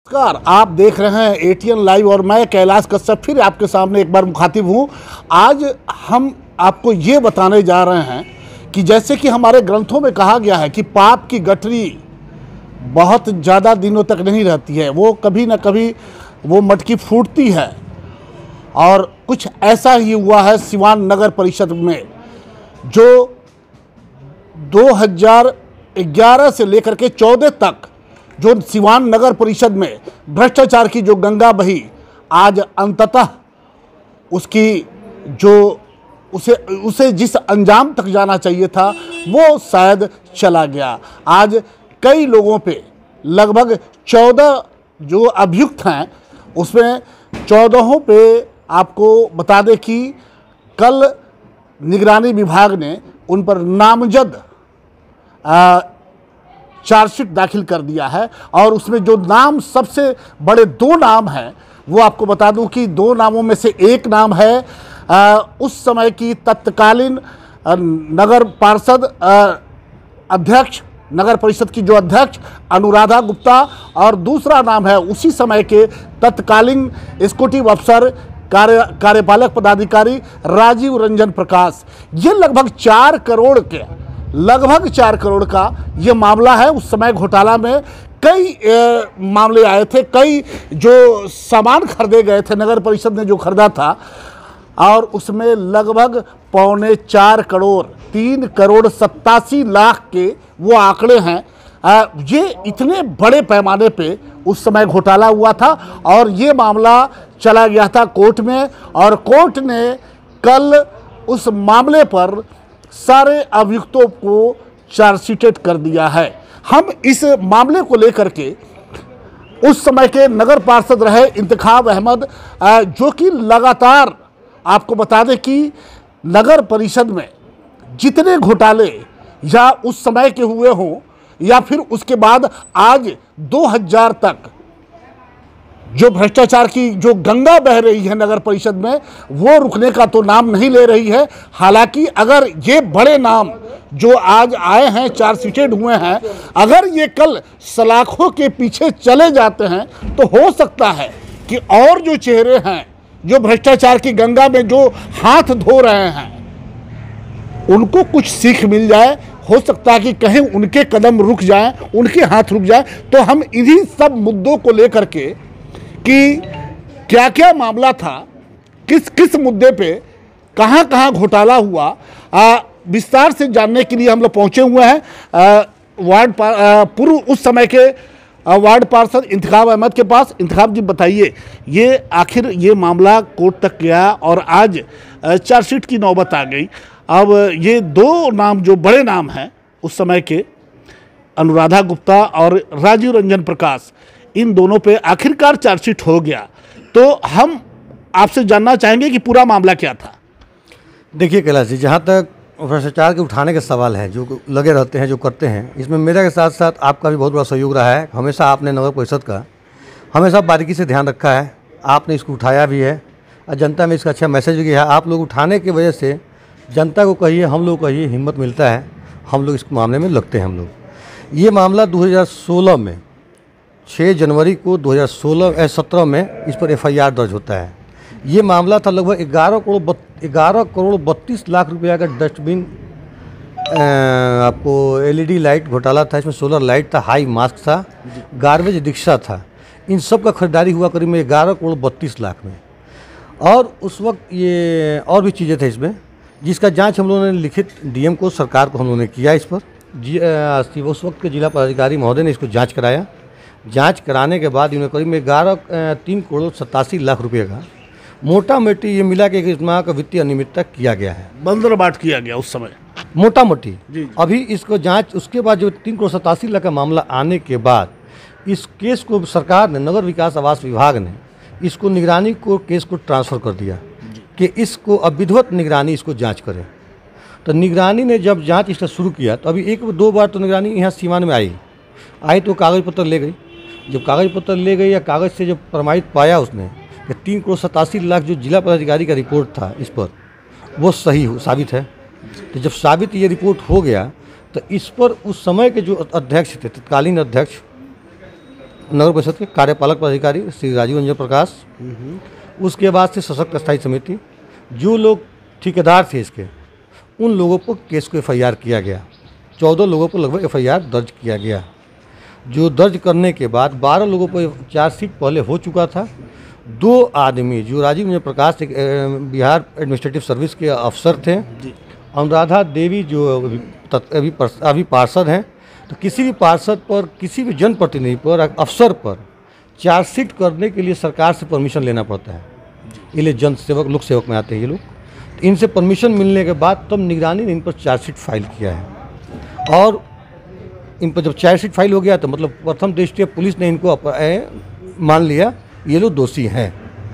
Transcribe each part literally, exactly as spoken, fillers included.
नमस्कार, आप देख रहे हैं एटीएन लाइव और मैं कैलाश कश्यप फिर आपके सामने एक बार मुखातिब हूँ। आज हम आपको ये बताने जा रहे हैं कि जैसे कि हमारे ग्रंथों में कहा गया है कि पाप की गठरी बहुत ज़्यादा दिनों तक नहीं रहती है, वो कभी ना कभी वो मटकी फूटती है। और कुछ ऐसा ही हुआ है सिवान नगर परिषद में, जो दो हज़ार ग्यारह से लेकर के चौदह तक जो सिवान नगर परिषद में भ्रष्टाचार की जो गंगा बही, आज अंततः उसकी जो उसे उसे जिस अंजाम तक जाना चाहिए था वो शायद चला गया। आज कई लोगों पे लगभग चौदह जो अभियुक्त हैं उसमें चौदहों पे आपको बता दें कि कल निगरानी विभाग ने उन पर नामजद आ, चार्जशीट दाखिल कर दिया है। और उसमें जो नाम सबसे बड़े दो नाम हैं वो आपको बता दूं कि दो नामों में से एक नाम है आ, उस समय की तत्कालीन नगर पार्षद अध्यक्ष, नगर परिषद की जो अध्यक्ष अनुराधा गुप्ता, और दूसरा नाम है उसी समय के तत्कालीन एग्जीक्यूटिव अफसर कार्य कार्यपालक पदाधिकारी राजीव रंजन प्रकाश। ये लगभग चार करोड़ के लगभग चार करोड़ का ये मामला है। उस समय घोटाला में कई ए, मामले आए थे, कई जो सामान खरीदे गए थे नगर परिषद ने जो खरीदा था, और उसमें लगभग पौने चार करोड़ तीन करोड़ सत्तासी लाख के वो आंकड़े हैं। आ, ये इतने बड़े पैमाने पे उस समय घोटाला हुआ था और ये मामला चला गया था कोर्ट में, और कोर्ट ने कल उस मामले पर सारे अभियुक्तों को चार्जशीटेड कर दिया है। हम इस मामले को लेकर के उस समय के नगर पार्षद रहे इंतखाब अहमद, जो कि लगातार आपको बता दें कि नगर परिषद में जितने घोटाले या उस समय के हुए हों या फिर उसके बाद आज दो हज़ार तक जो भ्रष्टाचार की जो गंगा बह रही है नगर परिषद में, वो रुकने का तो नाम नहीं ले रही है। हालांकि अगर ये बड़े नाम जो आज आए हैं, चार्जशीटेड हुए हैं, अगर ये कल सलाखों के पीछे चले जाते हैं तो हो सकता है कि और जो चेहरे हैं जो भ्रष्टाचार की गंगा में जो हाथ धो रहे हैं उनको कुछ सीख मिल जाए। हो सकता है कि कहीं उनके कदम रुक जाएं, उनके हाथ रुक जाए। तो हम इन्हीं सब मुद्दों को लेकर के कि क्या क्या मामला था, किस किस मुद्दे पे कहाँ कहाँ घोटाला हुआ, आ, विस्तार से जानने के लिए हम लोग पहुँचे हुए हैं आ, वार्ड पूर्व उस समय के आ, वार्ड पार्षद इंतखाब अहमद के पास। इंतखाब जी, बताइए ये आखिर ये मामला कोर्ट तक गया और आज चार्जशीट की नौबत आ गई। अब ये दो नाम जो बड़े नाम हैं उस समय के, अनुराधा गुप्ता और राजीव रंजन प्रकाश, इन दोनों पे आखिरकार चार्जशीट हो गया। तो हम आपसे जानना चाहेंगे कि पूरा मामला क्या था। देखिए कैलाश जी, जहाँ तक भ्रष्टाचार के उठाने के सवाल है, जो लगे रहते हैं, जो करते हैं, इसमें मेरे के साथ साथ आपका भी बहुत बड़ा सहयोग रहा है। हमेशा आपने नगर परिषद का हमेशा बारीकी से ध्यान रखा है, आपने इसको उठाया भी है और जनता में इसका अच्छा मैसेज भी गया है। आप लोग उठाने की वजह से जनता को कहिए, हम लोग कहिए, हिम्मत मिलता है, हम लोग इस मामले में लगते हैं। हम लोग ये मामला दो हज़ार सोलह में छह जनवरी को दो हज़ार सोलह सत्रह में इस पर एफ आई आर दर्ज होता है। ये मामला था लगभग ग्यारह करोड़ ग्यारह करोड़ बत्तीस लाख रुपया का डस्टबिन, आपको एल ई डी लाइट घोटाला था। इसमें सोलर लाइट था, हाई मास्क था, गार्बेज रिक्शा था। इन सब का खरीदारी हुआ करीब में ग्यारह करोड़ बत्तीस लाख में। और उस वक्त ये और भी चीज़ें थे इसमें, जिसका जांच हम लोगों ने लिखित डी एम को, सरकार को हम लोगों ने किया। इस पर जी उस वक्त के जिला पदाधिकारी महोदय ने इसको जाँच कराया। जांच कराने के बाद इन्होंने करीब में ग्यारह तीन करोड़ सतासी लाख रुपए का मोटा मोटी ये मिला के इस माह का वित्तीय अनियमितता किया गया है, बंदरबाट किया गया उस समय मोटा मोटी। अभी इसको जांच उसके बाद जो तीन करोड़ सतासी लाख का मामला आने के बाद इस केस को सरकार ने, नगर विकास आवास विभाग ने इसको निगरानी को केस को ट्रांसफ़र कर दिया कि इसको अब विधिवत निगरानी इसको जाँच करे। तो निगरानी ने जब जाँच इसका शुरू किया तो अभी एक दो बार तो निगरानी यहाँ सीमान में आई आई तो कागज़ पत्र ले गई। जब कागज़ पत्र ले गई या कागज़ से जब प्रमाणित पाया उसने कि तीन करोड़ सतासी लाख जो जिला पदाधिकारी का रिपोर्ट था इस पर, वो सही हो साबित है। तो जब साबित ये रिपोर्ट हो गया तो इस पर उस समय के जो अध्यक्ष थे, तत्कालीन अध्यक्ष नगर परिषद के कार्यपालक पदाधिकारी श्री राजीव रंजन प्रकाश, उसके बाद से सशक्त स्थायी समिति, जो लोग ठेकेदार थे इसके, उन लोगों पर केस को एफ आई आर किया गया। चौदह लोगों पर लगभग एफ आई आर दर्ज किया गया। जो दर्ज करने के बाद बारह लोगों पर चार्जशीट पहले हो चुका था। दो आदमी जो राजीव रंजन प्रकाश एक बिहार एडमिनिस्ट्रेटिव सर्विस के अफसर थे, अनुराधा देवी जो अभी अभी पार्षद हैं, तो किसी भी पार्षद पर, किसी भी जनप्रतिनिधि पर, अफसर पर चार्जशीट करने के लिए सरकार से परमिशन लेना पड़ता है। ये लिए जन सेवक लोक सेवक में आते हैं ये लोग। तो इनसे परमिशन मिलने के बाद तब निगरानी ने इन पर चार्जशीट फाइल किया है, और इन पर जब चार्जशीट फाइल हो गया तो मतलब प्रथम दृष्टया पुलिस ने इनको मान लिया ये लोग दोषी हैं।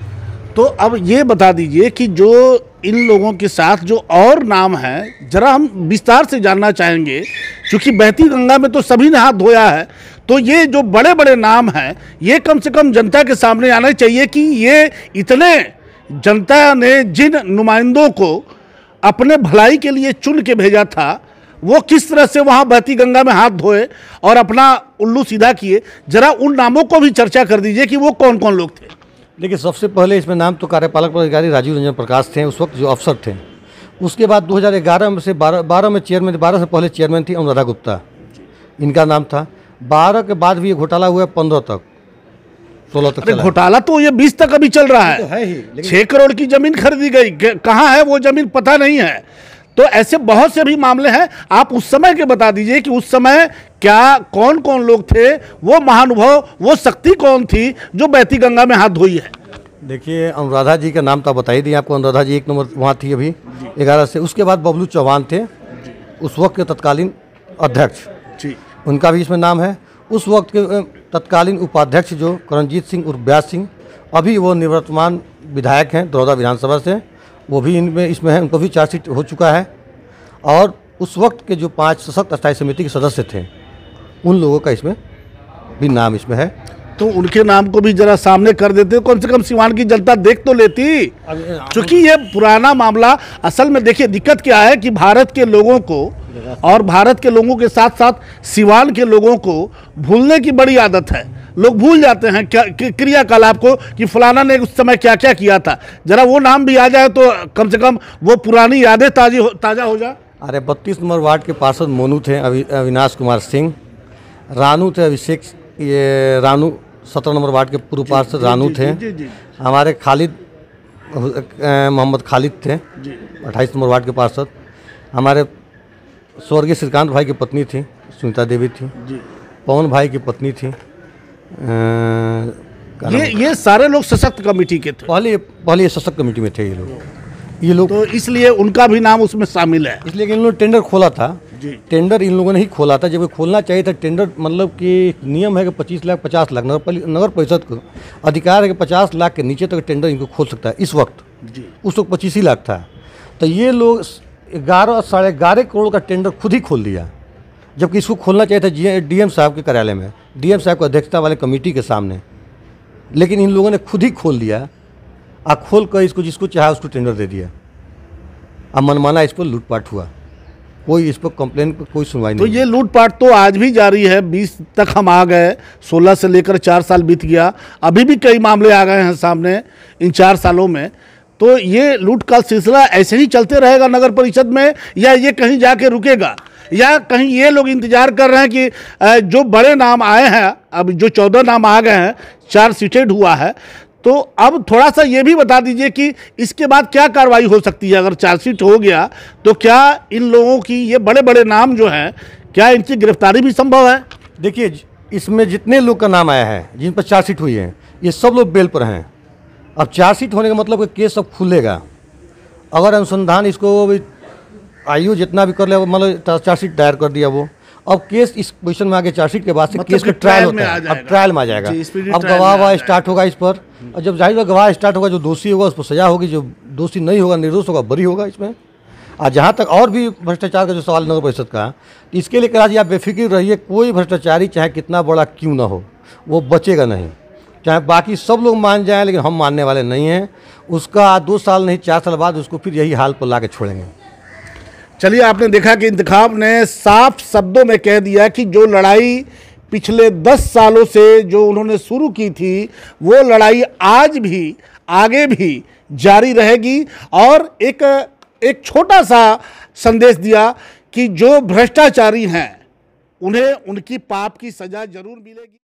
तो अब ये बता दीजिए कि जो इन लोगों के साथ जो और नाम हैं, जरा हम विस्तार से जानना चाहेंगे, क्योंकि बहती गंगा में तो सभी ने हाथ धोया है, तो ये जो बड़े बड़े नाम हैं ये कम से कम जनता के सामने आना चाहिए कि ये इतने जनता ने जिन नुमाइंदों को अपने भलाई के लिए चुन के भेजा था, वो किस तरह से वहाँ बहती गंगा में हाथ धोए और अपना उल्लू सीधा किए। जरा उन नामों को भी चर्चा कर दीजिए कि वो कौन कौन लोग थे। देखिए, सबसे पहले इसमें नाम तो कार्यपालक पदाधिकारी राजीव रंजन प्रकाश थे, उस वक्त जो अफसर थे। उसके बाद दो हज़ार ग्यारह में से बारह बारह में चेयरमैन, बारह से पहले चेयरमैन थी अनुराधा गुप्ता, इनका नाम था। बारह के बाद भी ये घोटाला हुआ पंद्रह तक, सोलह तक चला। घोटाला तो ये बीस तक अभी चल रहा है, तो है ही। छह करोड़ की जमीन खरीदी गई, कहाँ है वो जमीन पता नहीं है। तो ऐसे बहुत से भी मामले हैं। आप उस समय के बता दीजिए कि उस समय क्या कौन कौन लोग थे, वो महानुभाव, वो शक्ति कौन थी जो बहती गंगा में हाथ धोई है। देखिए, अनुराधा जी का नाम तो बता ही दिए आपको। अनुराधा जी एक नंबर वहाँ थी अभी ग्यारह से। उसके बाद बबलू चौहान थे, उस वक्त के तत्कालीन अध्यक्ष जी, उनका भी इसमें नाम है। उस वक्त के तत्कालीन उपाध्यक्ष जो करणजीत सिंह उर्फ ब्यास सिंह, अभी वो निवर्तमान विधायक हैं दरौदा विधानसभा से, वो भी इनमें इसमें है, उनको भी चार्जशीट हो चुका है। और उस वक्त के जो पांच सशक्त स्थायी समिति के सदस्य थे, उन लोगों का इसमें भी नाम इसमें है। तो उनके नाम को भी जरा सामने कर देते, कम से कम सिवान की जनता देख तो लेती। क्योंकि ये पुराना मामला, असल में देखिए दिक्कत क्या है कि भारत के लोगों को और भारत के लोगों के साथ साथ सिवान के लोगों को भूलने की बड़ी आदत है। लोग भूल जाते हैं क्या क्रियाकलाप को कि फलाना ने उस समय क्या क्या किया था। जरा वो नाम भी आ जाए तो कम से कम वो पुरानी यादें ताजी हो, ताज़ा हो जाए। अरे बत्तीस नंबर वार्ड के पार्षद मोनू थे अवि, अविनाश कुमार सिंह, रानू थे अभिषेक, ये रानू सत्रह नंबर वार्ड के पूर्व पार्षद रानू थे। हमारे खालिद मोहम्मद खालिद थे, अट्ठाईस नंबर वार्ड के पार्षद। हमारे स्वर्गीय श्रीकांत भाई की पत्नी थी सुनीता देवी थी, पवन भाई की पत्नी थी। ये ये सारे लोग सशक्त कमेटी के थे, पहले पहले सशक्त कमेटी में थे ये लोग ये लोग तो इसलिए उनका भी नाम उसमें शामिल है। इसलिए कि इन लोगों ने टेंडर खोला था जी। टेंडर इन लोगों ने ही खोला था, जब खोलना चाहिए था टेंडर। मतलब कि नियम है कि पच्चीस लाख पचास लाख नगर नगर परिषद को अधिकार है कि पचास लाख के नीचे तक टेंडर इनको खोल सकता है। इस वक्त जी उस वक्त पच्चीस ही लाख था, तो ये लोग ग्यारह साढ़े ग्यारह करोड़ का टेंडर खुद ही खोल दिया, जबकि इसको खोलना चाहिए था जी डी एम साहब के कार्यालय में, डी एम साहब की अध्यक्षता वाले कमेटी के सामने। लेकिन इन लोगों ने खुद ही खोल दिया, आ खोल कर इसको जिसको चाहा उसको टेंडर दे दिया। अब मनमाना इस पर लूटपाट हुआ, कोई इस पर कंप्लेन पर कोई सुनवाई नहीं। तो ये लूटपाट तो आज भी जारी है। बीस तक हम आ गए, सोलह से लेकर चार साल बीत गया, अभी भी कई मामले आ गए हैं सामने इन चार सालों में। तो ये लूट का सिलसिला ऐसे ही चलते रहेगा नगर परिषद में, या ये कहीं जाके रुकेगा, या कहीं ये लोग इंतजार कर रहे हैं कि जो बड़े नाम आए हैं, अब जो चौदह नाम आ गए हैं, चार सीटेड हुआ है, तो अब थोड़ा सा ये भी बता दीजिए कि इसके बाद क्या कार्रवाई हो सकती है। अगर चार्जशीट हो गया तो क्या इन लोगों की, ये बड़े बड़े नाम जो हैं, क्या इनकी गिरफ्तारी भी संभव है? देखिए, इसमें जितने लोग का नाम आया है जिन पर चार्जशीट हुई है, ये सब लोग बेल पर हैं। अब चार्जशीट होने का मतलब कि केस अब खुलेगा। अगर अनुसंधान इसको आयु जितना भी कर ले, मतलब चार्जशीट दायर कर दिया वो, अब केस इस पोजीशन में आगे चार्जशीट के बाद से केस का ट्रायल होता है, अब ट्रायल में आ जाएगा। अब गवाह वह स्टार्ट होगा इस पर, और जब जाहिर गवाह स्टार्ट होगा, जो दोषी होगा उस पर सजा होगी, जो दोषी नहीं होगा, निर्दोष होगा, बरी होगा इसमें। और जहाँ तक और भी भ्रष्टाचार का जो सवाल नगर परिषद का, इसके लिए कहा जी आप बेफिक्र रहिए, कोई भ्रष्टाचारी चाहे कितना बड़ा क्यों ना हो, वो बचेगा नहीं। चाहे बाकी सब लोग मान जाएं, लेकिन हम मानने वाले नहीं हैं। उसका दो साल नहीं चार साल बाद उसको फिर यही हाल पर ला के छोड़ेंगे। चलिए, आपने देखा कि इंतखाब ने साफ शब्दों में कह दिया कि जो लड़ाई पिछले दस सालों से जो उन्होंने शुरू की थी वो लड़ाई आज भी आगे भी जारी रहेगी। और एक एक छोटा सा संदेश दिया कि जो भ्रष्टाचारी हैं उन्हें उनकी पाप की सजा जरूर मिलेगी।